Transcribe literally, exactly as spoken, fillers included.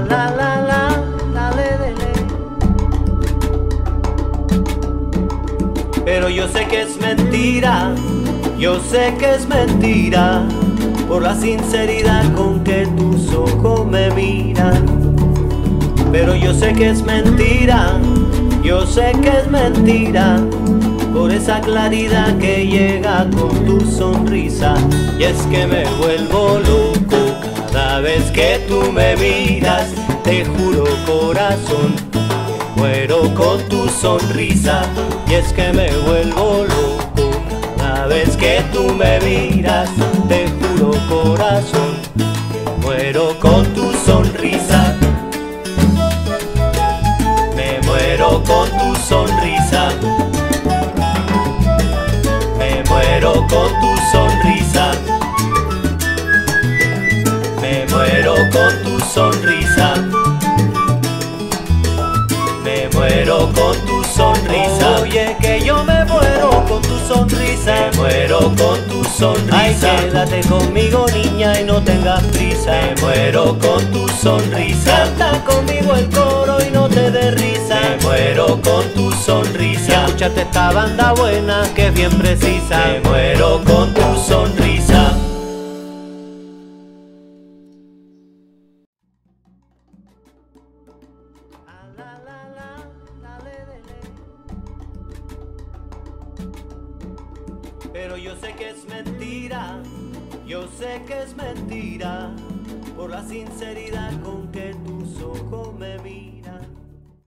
la la la, dale, dele. Pero yo sé que es mentira, yo sé que es mentira, por la sinceridad con que tus ojos me miran. Pero yo sé que es mentira, yo sé que es mentira, por esa claridad que llega con tu sonrisa. Y es que me vuelvo loco cada vez que tú me miras. Te juro, corazón, que muero con tu sonrisa. Y es que me vuelvo loco cada vez que tú me miras. Te juro, corazón, que muero con tu sonrisa. Me muero con tu sonrisa. Me muero con tu sonrisa. Me muero con tu sonrisa. Me muero con tu sonrisa. Oye, que yo me muero con tu sonrisa. Me muero con tu sonrisa. Ay, quédate conmigo, niña, y no tengas prisa. Me muero con tu sonrisa. Canta conmigo el coro y no te des risa. Me muero con tu sonrisa. Escúchate esta banda buena que es bien precisa. Me muero con tu sonrisa. Pero yo sé que es mentira, yo sé que es mentira, por la sinceridad